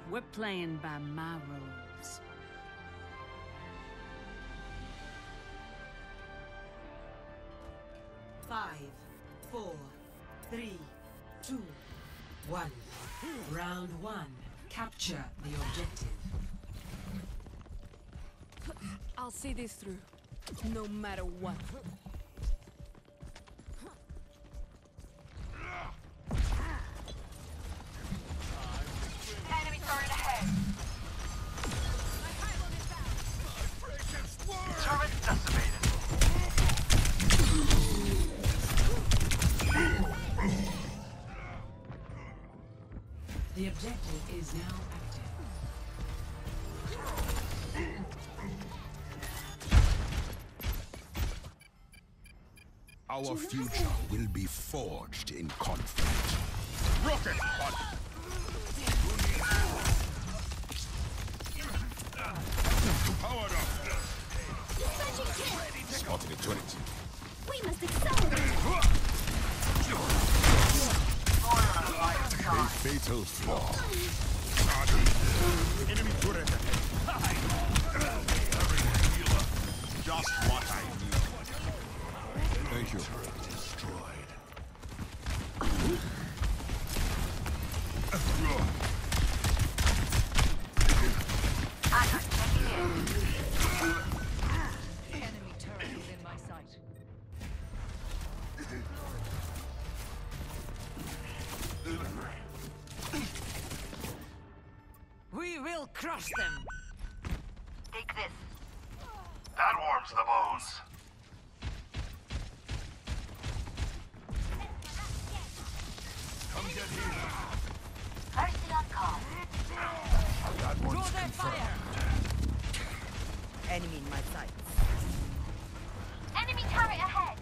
We're playing by my rules. Five, 4, 3, 2, 1. Round 1. Capture the objective. I'll see this through, no matter what. Enemy turret ahead. Turret decimated. The objective is now active. Our future will be forged in conflict. Rocket punch! Powered up! Spotted a turret. We must accelerate. A fatal flaw. Enemy turret. Just what I need. Thank you. Destroyed. Enemy turret within my sight. We will crush them! Take this. That warms the bones. Come get here. Mercy on call. That Draw one's their confirmed. fire! Enemy in my sight. Enemy turret ahead.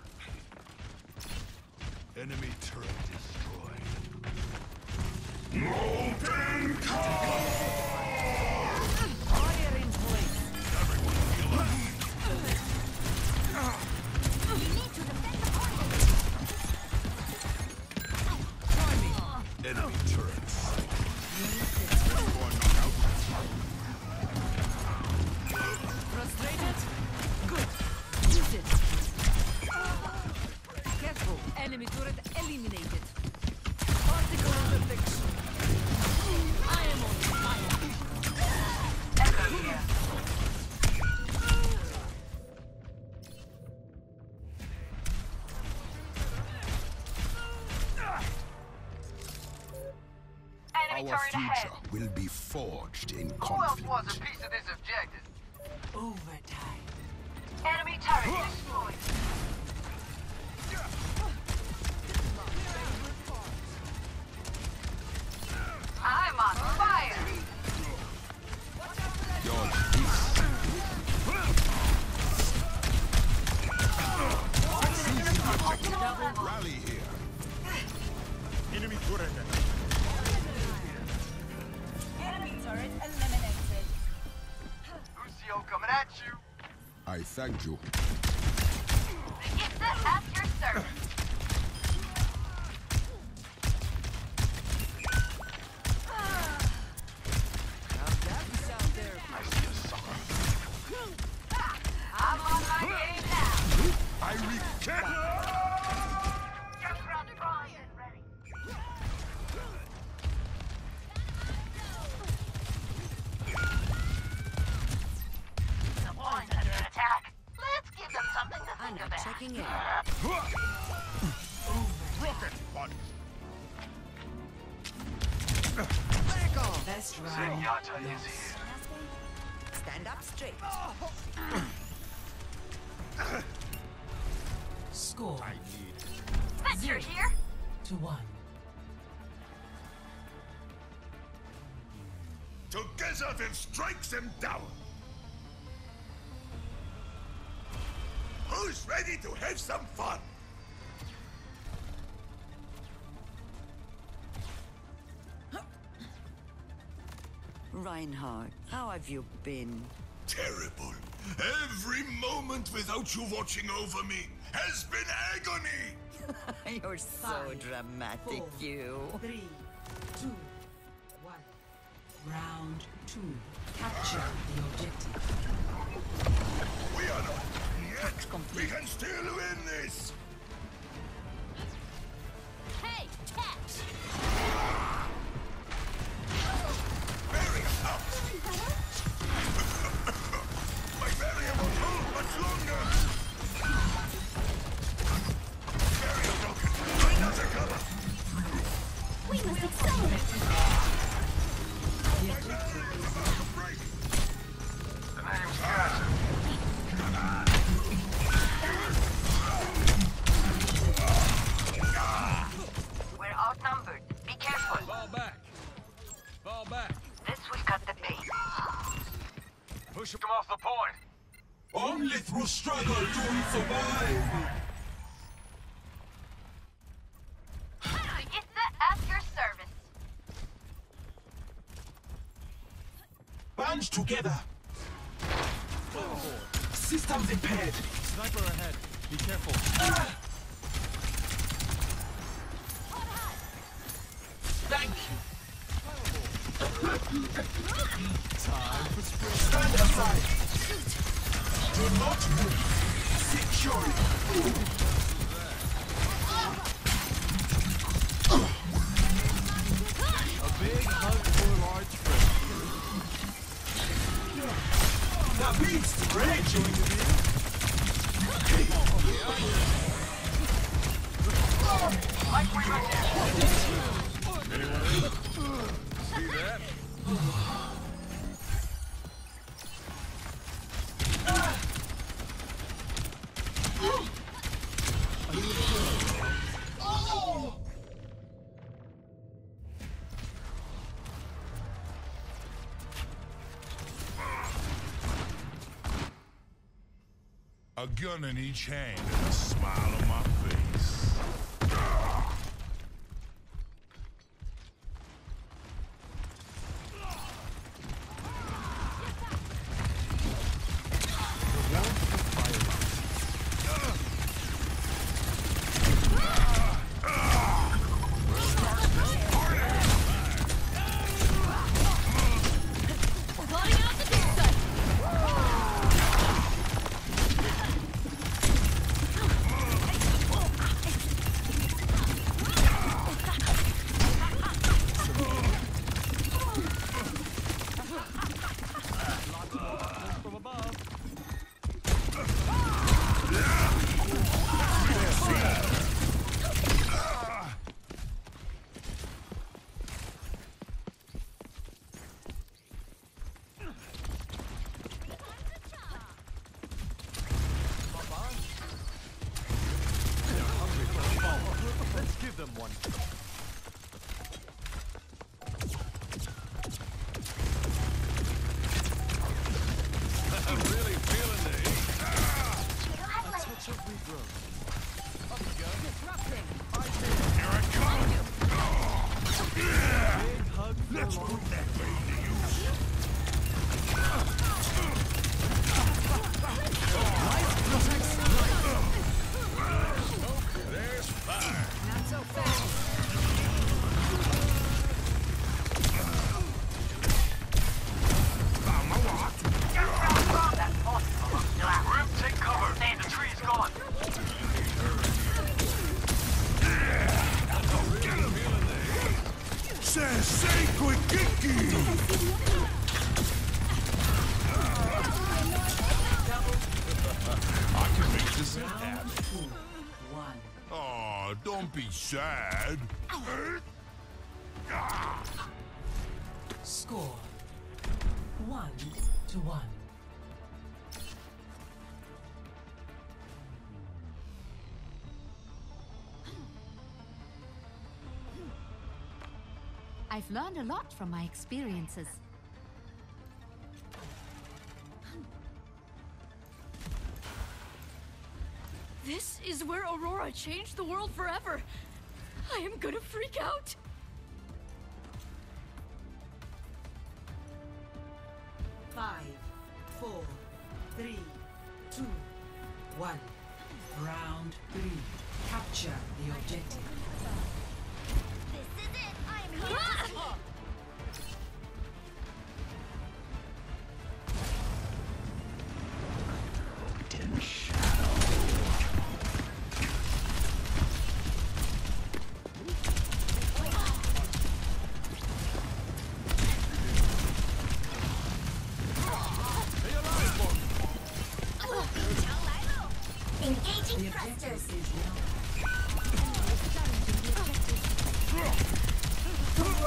Enemy turret destroyed. Molten core! Fire in place! Everyone heal up. We need to defend the point. Try me! Enemy turret sighted. One Frustrated? Good! Use it! Careful! Enemy turret eliminated! Particle of affliction! I am on fire! Echo here. Enemy Our turret ahead. future will be forged in Who else conflict. wants a piece of this objective? Overtime. Enemy turret destroyed. I'm on fire. Your peace. Rally here. Enemy turret. Enemy turret eliminated. Lucio coming at you. I thank you. Get this at your service. I see a sucker. I'm on my game now. I recant. Just run prime and ready. The boys under attack. Let's give them something to I'm think not about. checking in. Rocket punch. Back off. Best round. Zenyatta is lost. here. Stand up straight. Score I need. Spencer here. 2-1. Together then strike them down. Who's ready to have some fun? Reinhardt, how have you been? Terrible. Every moment without you watching over me has been agony. You're so 5, dramatic, 4, you. 3, 2, 1. Round 2. Capture the objective. We are not yet. We can still win this. Hey, catch! Barrier up. My barrier won't hold much longer. Barrier broken. Another cover. We must accelerate! The objective is Break. The name's Gaza. We're outnumbered. Be careful. Fall back. Fall back. This will cut the pace. Push him off the point. Only through struggle do we survive. It's at your service. Band together. Systems impaired. Sniper ahead. Be careful. Thank you. Time for sprint. Stand aside. Do not move. Secure. A big hug for large friend. The beast raging. Like we were here. See that? A gun in each hand and a smile on my face. Blotting out the deep side. From above. Let's give them one. I'm really feeling the heat. A touch of regrowth. Up you go. Disrupting. Here it comes. Big hug for Let's long. put that thing to use. There's fire. Not so fast. Found my watch. That's possible. Grim, take cover. The tree's gone. Sensei Kiki. I can make this happen. 2. 1. Oh, don't be sad. Score 1-1. I've learned a lot from my experiences. This is where Aurora changed the world forever. I am gonna freak out. Five, 4, 3, 2, 1. Round 3. Capture the objective. This is it. I'm here.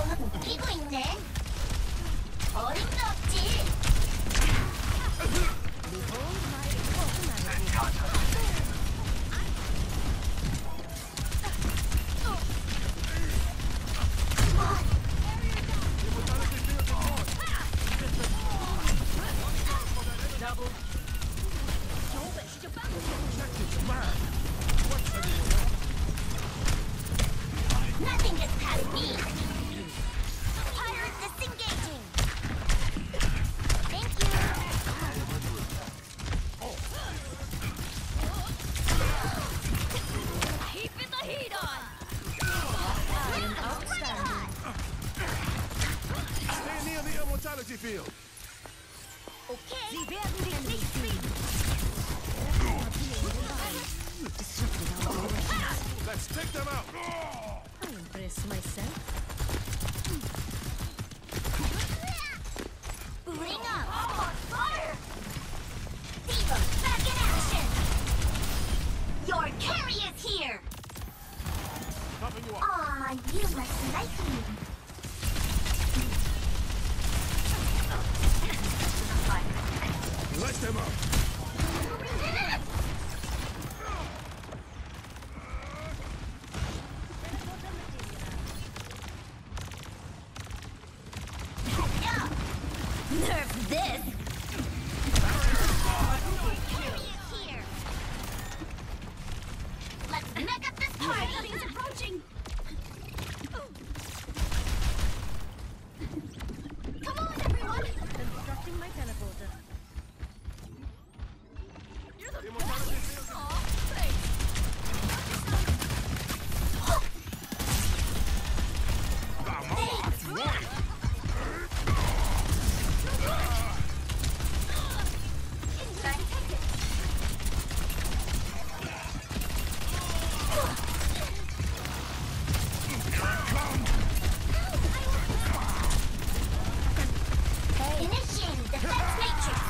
웃기고 있네. 어림도 없지. Nothing gets past me. Pirates disengaging. Thank you. Keeping the heat on! Stay near the immortality field. Okay. Sie werden dich nicht kriegen. Let's take them out. I embrace myself. Bring up. On fire. D.Va, back in action. Your carry is here. Popping you up. Aw, you must like me. Let them up. Nerf this! Carry is here. Let's make up this party. He's approaching! Come on, everyone. Constructing my teleporter. You're the Immortality field. Aw, thanks. Initiating defense matrix.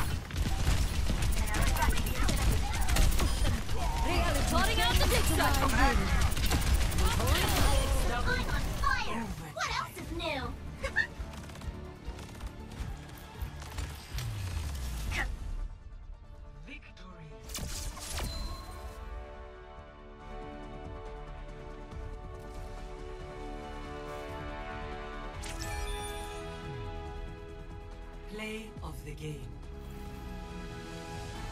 Really plotting out the big side. I'm on fire. What else is new? Play of the game.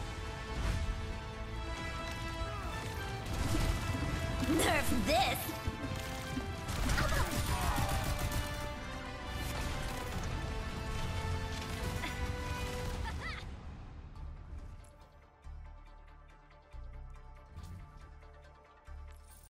Nerf this!